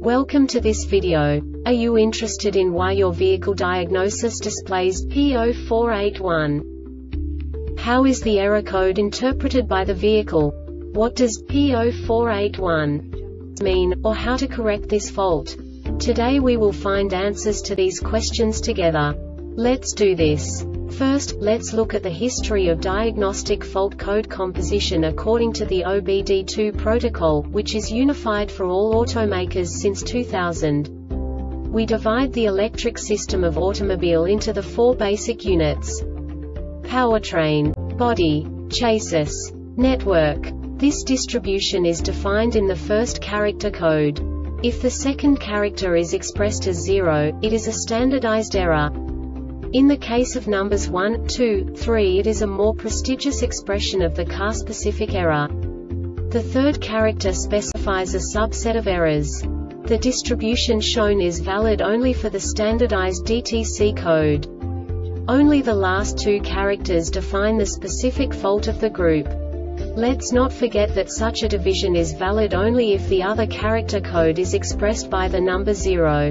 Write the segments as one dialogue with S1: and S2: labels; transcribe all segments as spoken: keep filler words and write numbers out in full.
S1: Welcome to this video. Are you interested in why your vehicle diagnosis displays P zero four eight one? How is the error code interpreted by the vehicle? What does P zero four eight one mean, or how to correct this fault? Today we will find answers to these questions together. Let's do this. First, let's look at the history of diagnostic fault code composition according to the O B D two protocol, which is unified for all automakers since two thousand. We divide the electric system of automobile into the four basic units: powertrain, body, chassis, network. This distribution is defined in the first character code. If the second character is expressed as zero, it is a standardized error. In the case of numbers one, two, three, it is a more prestigious expression of the car-specific error. The third character specifies a subset of errors. The distribution shown is valid only for the standardized D T C code. Only the last two characters define the specific fault of the group. Let's not forget that such a division is valid only if the other character code is expressed by the number zero.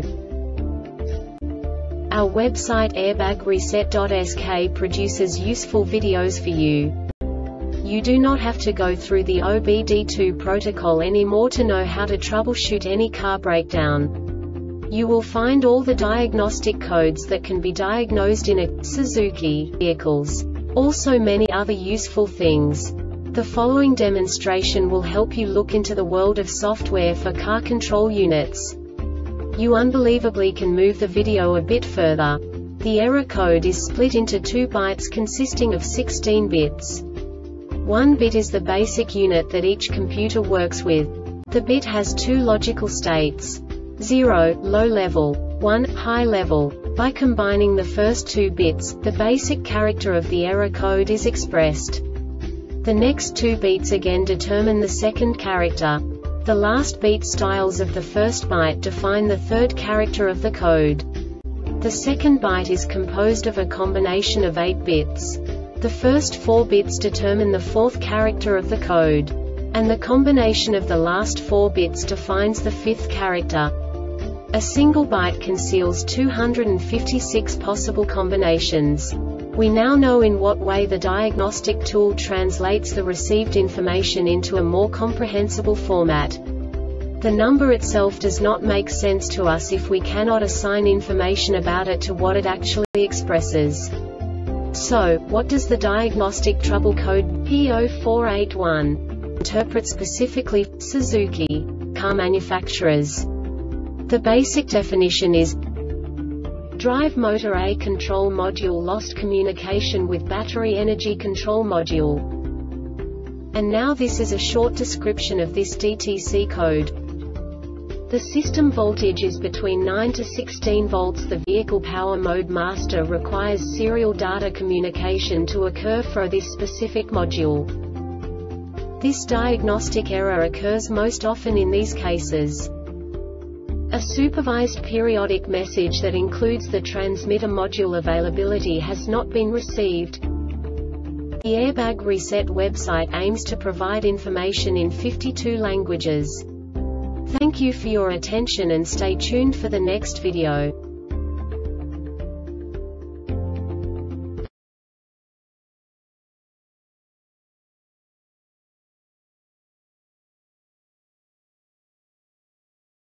S1: Our website airbag reset dot S K produces useful videos for you. You do not have to go through the O B D two protocol anymore to know how to troubleshoot any car breakdown. You will find all the diagnostic codes that can be diagnosed in a Suzuki vehicles. Also many other useful things. The following demonstration will help you look into the world of software for car control units. You unbelievably can move the video a bit further. The error code is split into two bytes consisting of sixteen bits. One bit is the basic unit that each computer works with. The bit has two logical states: zero, low level, one, high level. By combining the first two bits, the basic character of the error code is expressed. The next two beats again determine the second character. The last beat styles of the first byte define the third character of the code. The second byte is composed of a combination of eight bits. The first four bits determine the fourth character of the code. And the combination of the last four bits defines the fifth character. A single byte conceals two hundred fifty-six possible combinations. We now know in what way the diagnostic tool translates the received information into a more comprehensible format. The number itself does not make sense to us if we cannot assign information about it to what it actually expresses. So, what does the diagnostic trouble code P zero four eight one interpret specifically for Suzuki car manufacturers? The basic definition is: drive motor A control module lost communication with battery energy control module. And now this is a short description of this D T C code. The system voltage is between nine to sixteen volts. The vehicle power mode master requires serial data communication to occur for this specific module. This diagnostic error occurs most often in these cases: a supervised periodic message that includes the transmitter module availability has not been received. The Airbag Reset website aims to provide information in fifty-two languages. Thank you for your attention and stay tuned for the next video.